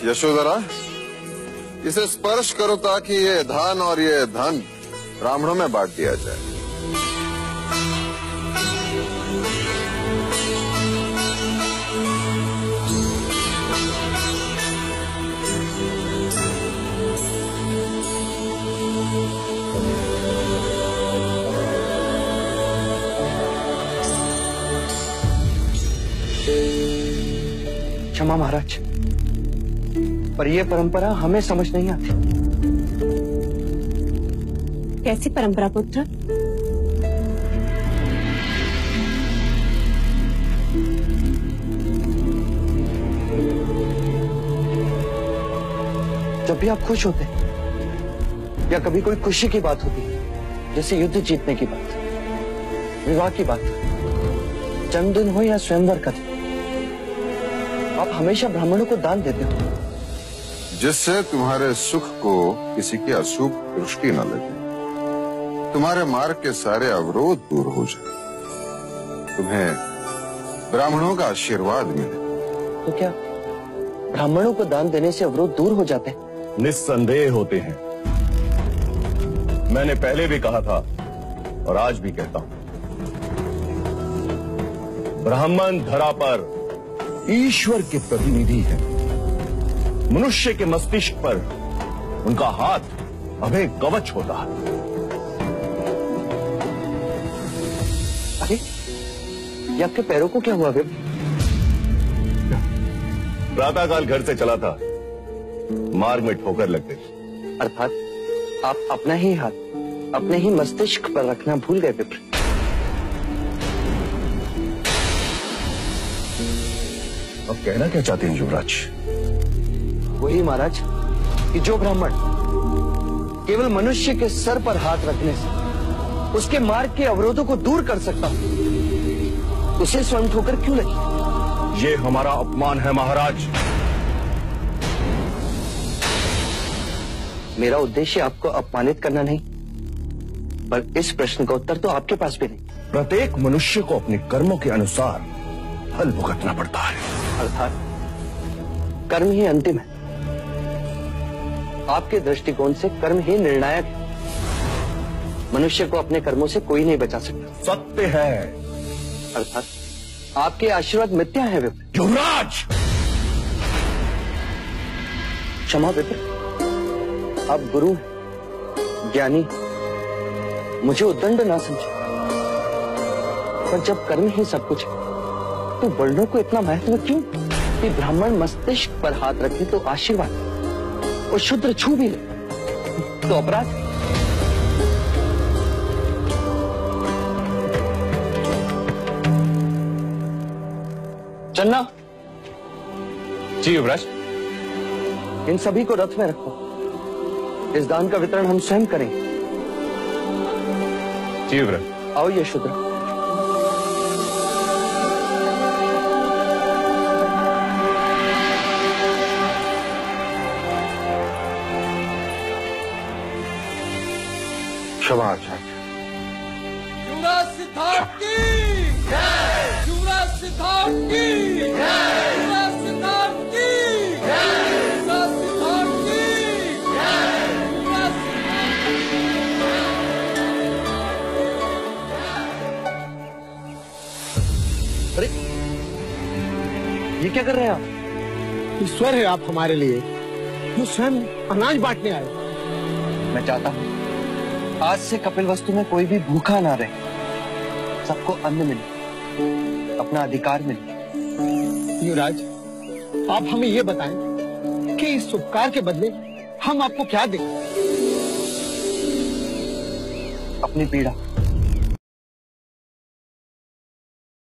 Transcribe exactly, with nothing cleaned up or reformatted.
यशोधरा, इसे स्पर्श करो ताकि ये धन और ये धन ब्राह्मणों में बांट दिया जाए। क्षमा महाराज, पर यह परंपरा हमें समझ नहीं आती। कैसी परंपरा पुत्र? जब भी आप खुश होते या कभी कोई खुशी की बात होती, जैसे युद्ध जीतने की बात, विवाह की बात, जन्मदिन हो या स्वयंवर का दिन, आप हमेशा ब्राह्मणों को दान देते हो, जिससे तुम्हारे सुख को किसी की अशुभ दृष्टि न लगे, तुम्हारे मार्ग के सारे अवरोध दूर हो जाए, तुम्हें ब्राह्मणों का आशीर्वाद मिले। तो क्या ब्राह्मणों को दान देने से अवरोध दूर हो जाते हैं? निस्संदेह होते हैं। मैंने पहले भी कहा था और आज भी कहता हूं, ब्राह्मण धरा पर ईश्वर के प्रतिनिधि है। मनुष्य के मस्तिष्क पर उनका हाथ अभय कवच होता है। अरे, ये आपके पैरों को क्या हुआ विप? प्रातःकाल घर से चला था, मार्ग में ठोकर लग गई। अर्थात आप अपना ही हाथ अपने ही मस्तिष्क पर रखना भूल गए विप्र। अब कहना क्या चाहते हैं युवराज? वही महाराज कि जो ब्राह्मण केवल मनुष्य के सर पर हाथ रखने से उसके मार्ग के अवरोधों को दूर कर सकता, उसे स्वयं ठोकर क्यों लगी? ये हमारा अपमान है महाराज। मेरा उद्देश्य आपको अपमानित करना नहीं, पर इस प्रश्न का उत्तर तो आपके पास भी नहीं। प्रत्येक मनुष्य को अपने कर्मों के अनुसार फल भुगतना पड़ता है। अर्थात कर्म ही अंतिम है। आपके दृष्टिकोण से कर्म ही निर्णायक है। मनुष्य को अपने कर्मों से कोई नहीं बचा सकता। सत्य है। अर्थात आपके आशीर्वाद मिथ्या है विप्र। युवराज! क्षमा विप्र, आप गुरु हैं, ज्ञानी, मुझे उद्दंड ना समझे, पर जब कर्म ही सब कुछ है तो वर्णों को इतना महत्व क्यों कि ब्राह्मण मस्तिष्क पर हाथ रखे तो आशीर्वाद और शूद्र छू भी ले तो अपराध। चन्ना। जी युवराज। इन सभी को रथ में रखो, इस दान का वितरण हम स्वयं करेंगे। जी युवराज। आओ ये शूद्र। क्षमा आचार्य। युवराज सिद्धार्थ की जय, युवराज सिद्धार्थ की जय, युवराज सिद्धार्थ की जय, युवराज सिद्धार्थ की जय, युवराज सिद्धार्थ। अरे, ये क्या कर रहे हैं आप? ईश्वर है आप हमारे लिए, जो स्वयं अनाज बांटने आए। मैं चाहता हूं आज से कपिल वस्तु में कोई भी भूखा ना रहे, सबको अन्न मिले, अपना अधिकार मिले। युवराज, आप हमें ये बताएं कि इस उपकार के बदले हम आपको क्या दें? अपनी पीड़ा।